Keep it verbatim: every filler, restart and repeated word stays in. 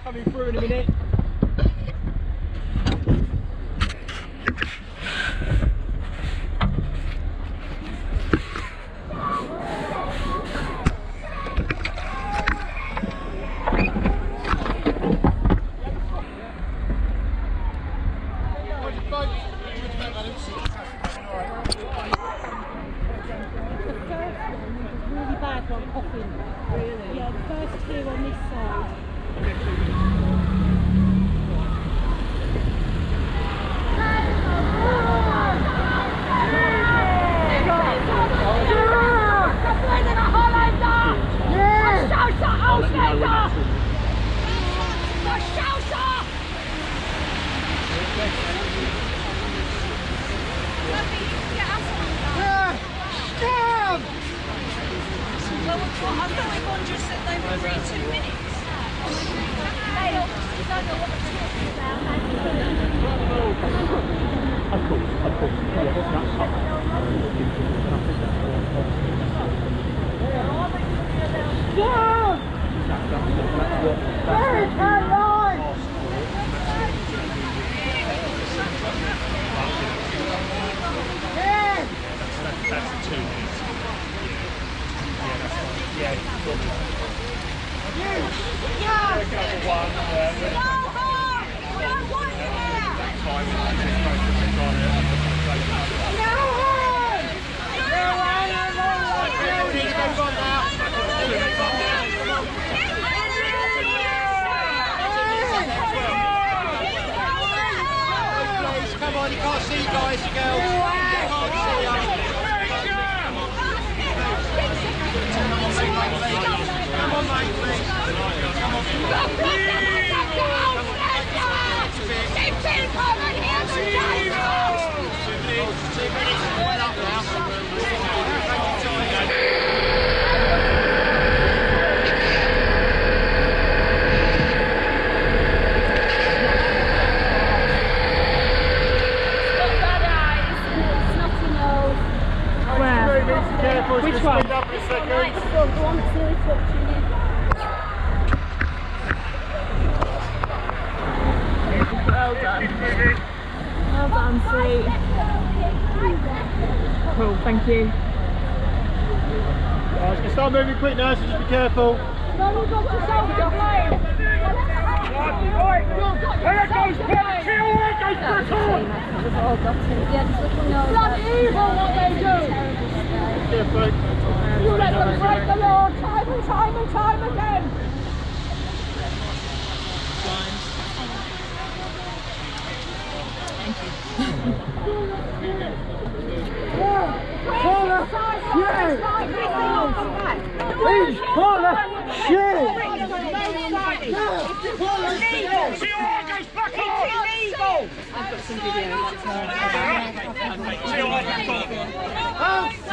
Coming through in a minute. Yeah, the first two on this side. I thought we won just at them for three, two minutes. They obviously don't know what they're talking about. Of course, of course. Yeah, that's up. Yeah! Very tight line! Yeah! That's, that's the two minutes. Yeah, probably. Yeah! One, uh, come on, you can't see you guys, you girls. You can't see you. Come on, mate, please. Come on. Two minutes, well up now. Careful, which one? Up in a second. Right, so go on, it's nearly touching you. Well done. Well done, sweet. Cool, thank you. Right, it's going to start moving quick now, so just be careful. No, you've got yourself to blame. There it goes, Pet! Chill, there it goes, Brittle! We've all got it. Yeah, just look know. Bloody evil what they do! Careful. You let them break the law time and time and time again! Paula! Yeah! Please, Paula! Shit! See your eye goes back on! I've got some video. See your eye goes back on!